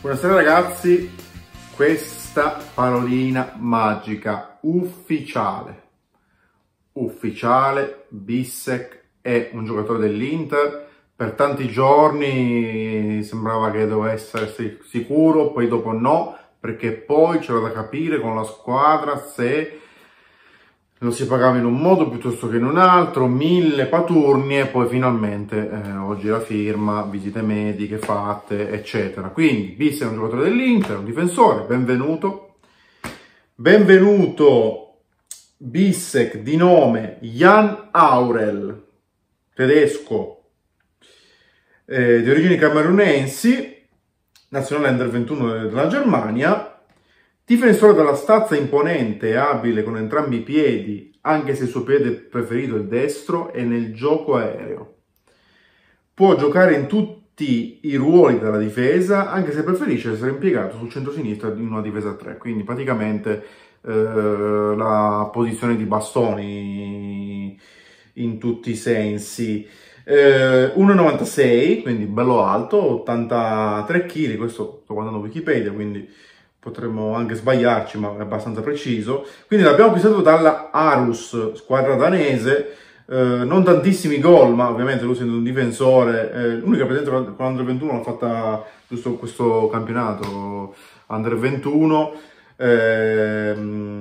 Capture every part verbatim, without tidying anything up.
Buonasera ragazzi, questa parolina magica, ufficiale, ufficiale, Bissek è un giocatore dell'Inter, per tanti giorni sembrava che dovesse essere sicuro, poi dopo no, perché poi c'era da capire con la squadra se lo si pagava in un modo piuttosto che in un altro, mille paturni e poi finalmente eh, oggi la firma, visite mediche fatte, eccetera. Quindi Bissek è un giocatore dell'Inter, un difensore, benvenuto. Benvenuto Bissek di nome Jan Aurel, tedesco, eh, di origini camerunensi, nazionale under ventuno della Germania. Difensore dalla stazza imponente e abile con entrambi i piedi, anche se il suo piede preferito è il destro, e nel gioco aereo. Può giocare in tutti i ruoli della difesa, anche se preferisce essere impiegato sul centro-sinistra in una difesa a tre. Quindi praticamente eh, la posizione di bastoni in tutti i sensi. Eh, uno virgola novantasei, quindi bello alto, ottantatré chili, questo sto guardando Wikipedia, quindi potremmo anche sbagliarci, ma è abbastanza preciso. Quindi l'abbiamo acquistato dalla Aarhus, squadra danese, eh, non tantissimi gol, ma ovviamente lui essendo un difensore, eh, l'unica presenza con l'Under ventuno l'ha fatta giusto questo campionato Under ventuno, eh,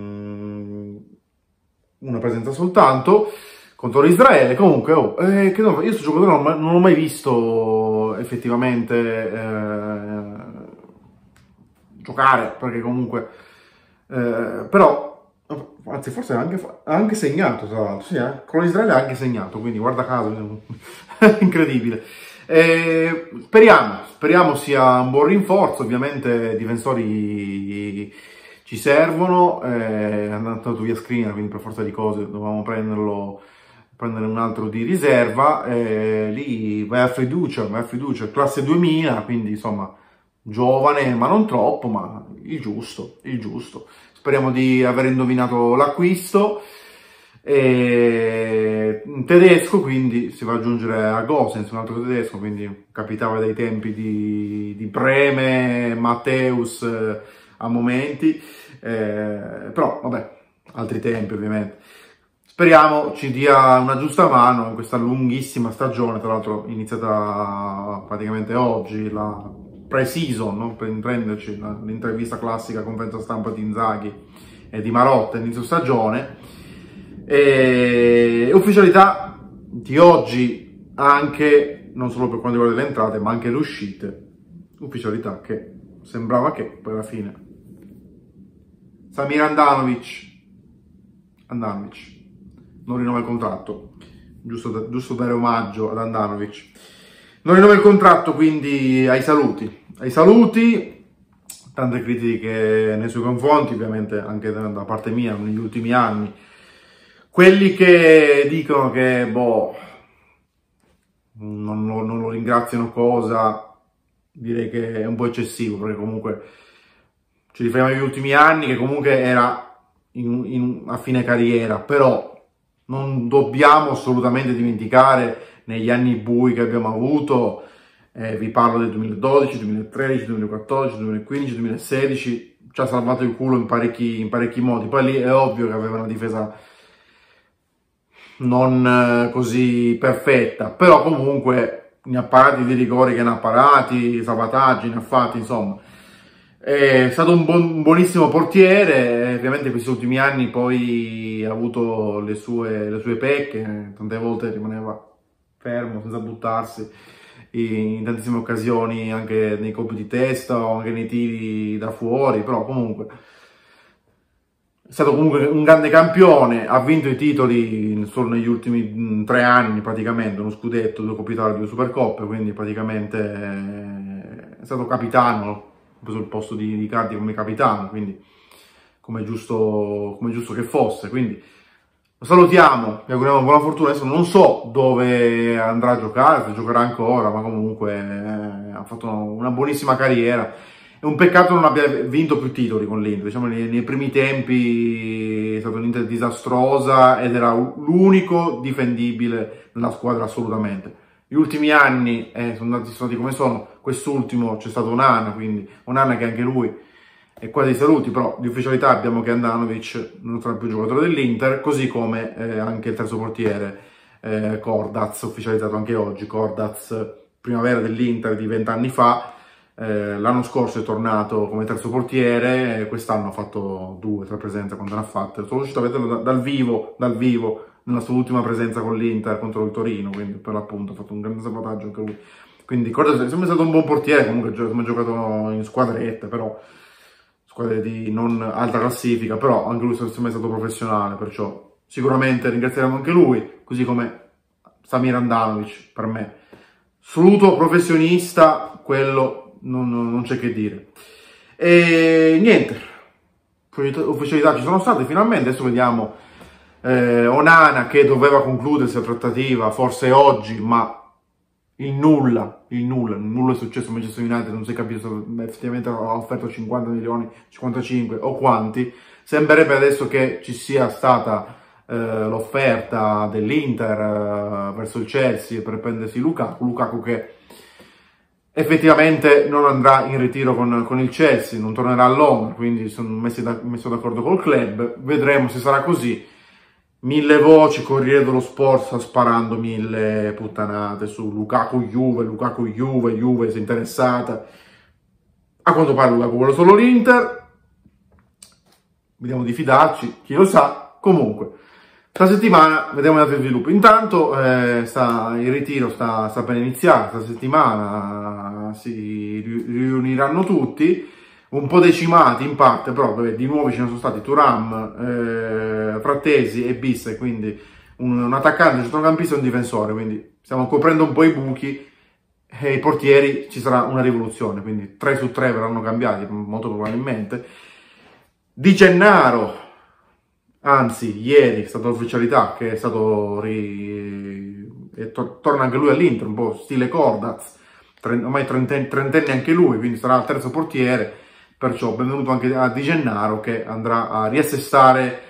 una presenza soltanto contro l'Israele. Comunque, oh, eh, che no, io questo giocatore non, non l'ho mai visto effettivamente eh, giocare, perché comunque eh, però anzi forse ha anche, anche segnato, tra l'altro, sì, eh? Con l'Israele ha anche segnato, quindi guarda caso, incredibile. Eh, speriamo speriamo sia un buon rinforzo. Ovviamente i difensori ci servono, eh, è andato via Skriniar, quindi per forza di cose dovevamo prenderlo, prendere un altro di riserva, eh, lì vai a fiducia, vai a fiducia, classe duemila, quindi insomma giovane, ma non troppo, ma il giusto, il giusto. Speriamo di aver indovinato l'acquisto. Un tedesco, quindi si va ad aggiungere a Gosens, un altro tedesco, quindi capitava dai tempi di, di Breme, Matteus eh, a momenti, eh, però vabbè, altri tempi ovviamente. Speriamo ci dia una giusta mano in questa lunghissima stagione, tra l'altro iniziata praticamente oggi, la pre-season, no? Per intenderci, l'intervista classica, conferenza stampa di Inzaghi e di Marotta inizio stagione, e ufficialità di oggi anche, non solo per quanto riguarda le entrate, ma anche le uscite, ufficialità che sembrava che poi alla fine Samir Handanovic, Handanovic non rinnova il contratto, giusto, giusto dare omaggio ad Handanovic, non rinnova il contratto, quindi ai saluti. Ai saluti, tante critiche nei suoi confronti, ovviamente anche da, da parte mia negli ultimi anni. Quelli che dicono che, boh, non, non, non lo ringraziano cosa, direi che è un po' eccessivo, perché comunque ci riferiamo agli ultimi anni, che comunque era in, in, a fine carriera, però non dobbiamo assolutamente dimenticare negli anni bui che abbiamo avuto. Eh, vi parlo del duemiladodici, duemilatredici, duemilaquattordici, duemilaquindici, duemilasedici, ci ha salvato il culo in parecchi, in parecchi modi. Poi lì è ovvio che aveva una difesa non eh, così perfetta, però comunque ne ha parati di rigori che ne ha parati, salvataggi ne ha fatti, insomma. È stato un, buon, un buonissimo portiere, ovviamente questi ultimi anni poi ha avuto le sue, le sue pecche, tante volte rimaneva fermo senza buttarsi in tantissime occasioni, anche nei colpi di testa o anche nei tiri da fuori, però comunque è stato comunque un grande campione, ha vinto i titoli solo negli ultimi tre anni praticamente, uno scudetto, due Coppa Italia, due Supercoppe, quindi praticamente è stato capitano, ha preso il posto di, di Cardi come capitano, quindi come è giusto, come è giusto che fosse. Quindi lo salutiamo, vi auguriamo buona fortuna. Adesso non so dove andrà a giocare, se giocherà ancora, ma comunque eh, ha fatto una buonissima carriera. È un peccato non abbia vinto più titoli con l'Inter. Diciamo nei, nei primi tempi è stata un'Inter disastrosa ed era l'unico difendibile nella squadra assolutamente. gli ultimi anni eh, sono andati, sono andati come sono. Quest'ultimo c'è stato Onana, quindi Onana che anche lui è quasi saluti, però di ufficialità abbiamo che Handanovic non sarà più giocatore dell'Inter, così come eh, anche il terzo portiere eh, Cordaz, ufficializzato anche oggi. Cordaz, primavera dell'Inter di vent'anni fa, eh, l'anno scorso è tornato come terzo portiere, quest'anno ha fatto due, tre presenze quando ne ha fatte. Sono riuscito a vederlo da, dal vivo, dal vivo, nella sua ultima presenza con l'Inter contro il Torino, quindi per l'appunto ha fatto un grande sabotaggio anche lui. Quindi Cordaz è sempre stato un buon portiere, comunque ha giocato in squadrette, però squadre di non alta classifica, però anche lui è sempre stato professionale, perciò sicuramente ringrazieremo anche lui, così come Samir Handanovic, per me. Assoluto professionista, quello non, non c'è che dire. E niente, ufficialità ci sono state finalmente, adesso vediamo eh, Onana che doveva concludersi la trattativa, forse oggi, ma il nulla, il nulla, il nulla è successo a Manchester United, non si è capito se effettivamente ha offerto cinquanta milioni, cinquantacinque o quanti. Sembrerebbe adesso che ci sia stata eh, l'offerta dell'Inter eh, verso il Chelsea per prendersi Lukaku, Lukaku che effettivamente non andrà in ritiro con, con il Chelsea, non tornerà a Londra, quindi sono messi da, messo d'accordo col club, vedremo se sarà così. Mille voci, Corriere dello Sport sta sparando mille puttanate su Lukaku Juve, Lukaku Juve, Juve si è interessata. A quanto pare Lukaku vuole solo l'Inter. Vediamo di fidarci, chi lo sa. Comunque, questa settimana vediamo gli altri sviluppi. Intanto eh, sta, il ritiro sta, sta per iniziare, questa settimana si riuniranno tutti. Un po' decimati in parte, però vabbè, di nuovo ce ne sono stati Thuram, eh, Frattesi e Bissek, quindi un, un attaccante, un centrocampista e un difensore, quindi stiamo coprendo un po' i buchi e i portieri ci sarà una rivoluzione, quindi tre su tre verranno cambiati molto probabilmente. Di Gennaro, anzi ieri è stata l'ufficialità che è stato ri... e to torna anche lui all'Inter, un po' stile Cordaz, ormai trentenne, trentenne anche lui, quindi sarà il terzo portiere. Perciò benvenuto anche a Di Gennaro che andrà a riassestare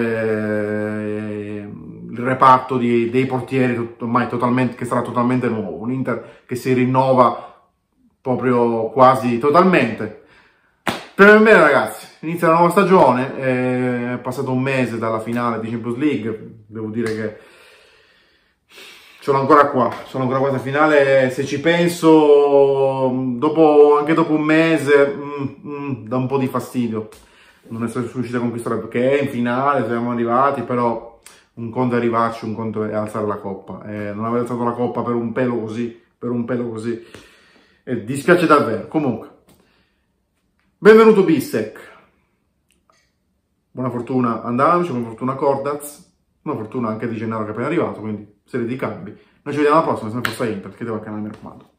eh, il reparto di, dei portieri ormai totalmente, che sarà totalmente nuovo. Un Inter che si rinnova proprio quasi totalmente. Per bene ragazzi, inizia la nuova stagione, è passato un mese dalla finale di Champions League, devo dire che sono ancora qua, sono ancora qua alla finale, se ci penso, dopo, anche dopo un mese, mm, mm, dà un po' di fastidio non essere riusciti a conquistare, perché è in finale, siamo arrivati, però un conto è arrivarci, un conto è alzare la coppa, e non aver alzato la coppa per un pelo così, per un pelo così, e dispiace davvero. Comunque, benvenuto Bissek, buona fortuna Handanovic, buona fortuna Cordaz, buona fortuna anche Di Gennaro che è appena arrivato, quindi serie di cambi. Noi ci vediamo alla prossima, sempre Forza Inter, che devo al canale, mi raccomando.